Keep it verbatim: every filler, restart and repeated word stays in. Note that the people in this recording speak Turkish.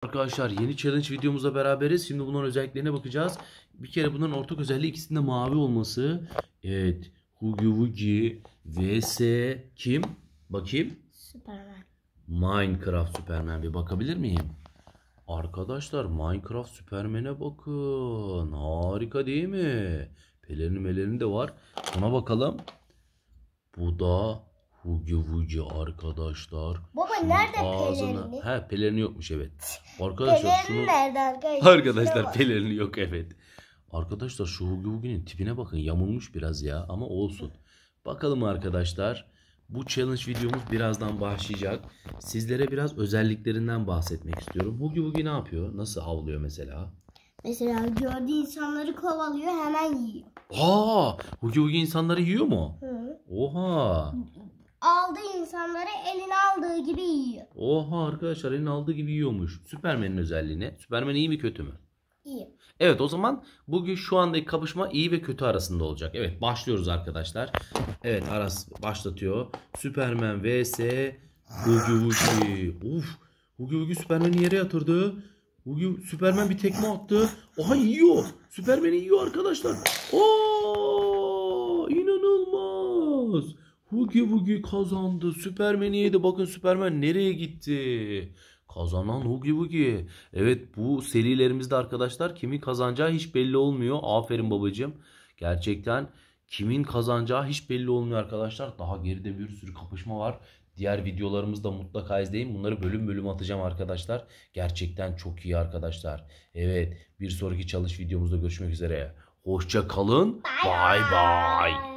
Arkadaşlar yeni challenge videomuzla beraberiz. Şimdi bunların özelliklerine bakacağız. Bir kere bunların ortak özelliği ikisinde mavi olması. Evet. Hugi Wugi vs kim? Bakayım. Superman. Minecraft Superman. Bir bakabilir miyim? Arkadaşlar Minecraft Superman'e bakın. Harika değil mi? Pelerini melerini de var. Ona bakalım. Bu da Hugi Wugi arkadaşlar. Baba Şunun nerede ağzına... pelerini? He pelerini yokmuş evet. Arkadaşlar Pelerini şunu... nerede arkadaşlar? Arkadaşlar pelerini yok evet. Arkadaşlar şu Hugi Wugi'nin tipine bakın. Yamulmuş biraz ya ama olsun. Bakalım arkadaşlar. Bu challenge videomuz birazdan başlayacak. Sizlere biraz özelliklerinden bahsetmek istiyorum. Hugi Wugi ne yapıyor? Nasıl avlıyor mesela? Mesela gördüğü insanları kovalıyor, hemen yiyor. Aa, Hugi Wugi insanları yiyor mu? Hı. Oha. Aldığı insanları eline aldığı gibi yiyor. Oha arkadaşlar elini aldığı gibi yiyormuş. Süpermen'in özelliği ne? Süpermen iyi mi kötü mü? İyi. Evet o zaman bugün şu andaki kapışma iyi ve kötü arasında olacak. Evet başlıyoruz arkadaşlar. Evet Aras başlatıyor. Süpermen vs Hugi Wugi. Uf, Hugi Wugi Süpermen'i yere yatırdı. Hugi Süpermen bir tekme attı. Oha yiyor. Süpermen'i yiyor arkadaşlar. Oo, inanılmaz. Hugi Wugi kazandı. Süpermen'i yedi. Bakın Süpermen nereye gitti? Kazanan Hugi Wugi. Evet bu serilerimizde arkadaşlar kimin kazanacağı hiç belli olmuyor. Aferin babacığım. Gerçekten kimin kazanacağı hiç belli olmuyor arkadaşlar. Daha geride bir sürü kapışma var. Diğer videolarımızda mutlaka izleyin. Bunları bölüm bölüm atacağım arkadaşlar. Gerçekten çok iyi arkadaşlar. Evet bir sonraki çalış videomuzda görüşmek üzere. Hoşça kalın. Bye bye.